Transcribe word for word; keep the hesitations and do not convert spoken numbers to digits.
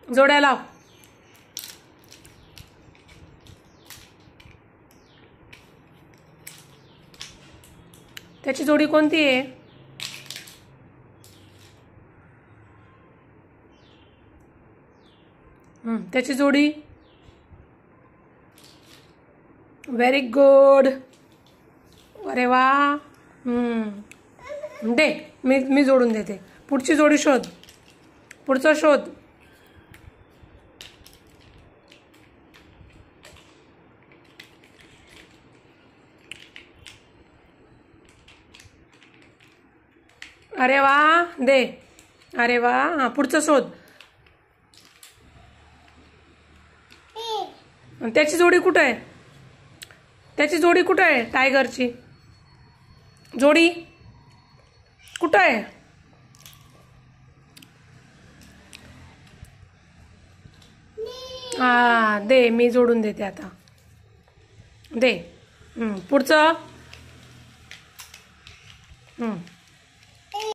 जोड्या लाव. त्याची जोडी कोणती आहे? हम्म त्याची जोडी. Very good. अरे वा. हम्म दे, मी मी जोडून देते. पुढची जोडी शोध. पुढचं शोध. अरे वा दे. अरे वा. हा पुढचं शोध. त्याची जोडी कुठं आहे? त्याची जोडी कुठं आहे? टायगरची जोडी कुठं आहे? हा दे, मी जोडून देते आता. दे. हम्म पुढचं. हम्म